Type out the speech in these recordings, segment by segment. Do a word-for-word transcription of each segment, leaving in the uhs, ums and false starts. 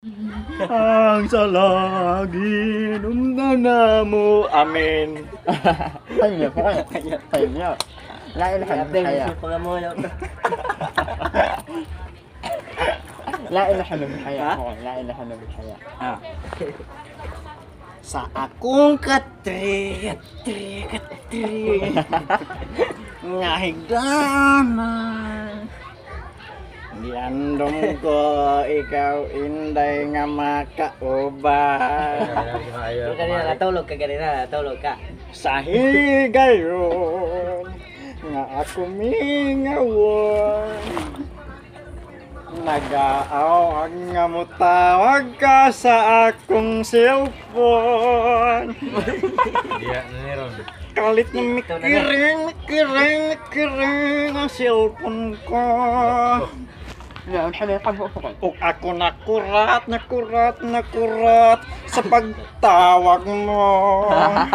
Ang salagin na mo amin. Kanya po kayo. Kanya. Lain na kami kaya. Lain na kami kaya. Lain na kami kaya. Ah. Sa akong katri, katri, katri. Ngahigdanan. Diandom ko ikaw inday nga makauban. Kanina natulog ka, kanina natulog ka. Sa higayon nga ako mingawon. Nag-aawag nga mo tawag ka sa akong cellphone. Iya, naniron. Kalit na mikiring, mikiring, mikiring ang cellphone ko. Lain kami kami po kayo. Kung ako nakurat, nakurat, nakurat sa pagtawag mo.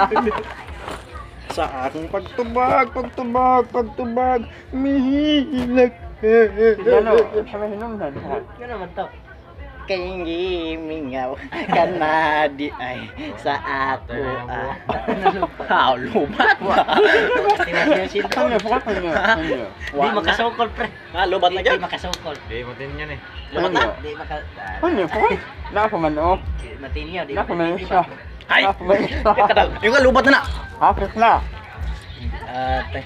Sa aking pagtubag, pagtubag, pagtubag, mihilag. Ano? Kami hinom na. Ano naman to? Kay mingaw ka na di ay sa ako ah. How lubat ba? Tinasin Kanya po kayo. Kanya. Di makasukol, pre. Ah, lubat na Di dyan? makasukol. Di, matin yan eh. Lubat na? Di maka... Kanya po. Nakamanok. Matinyo, di Nakamanok siya. Ay! Nakamanok siya. Kadal, yung ka lubat na na! Hapit na. Ate.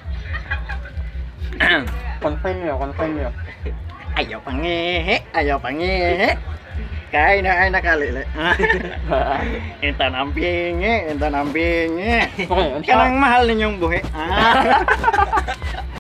Continue, continue. Ayaw pangihi, ayaw pangihi. Kaya na ay nakalili. Ito nang bingi, ito nang bingi. Okay, Kanang mahal ninyong buhi. Ah.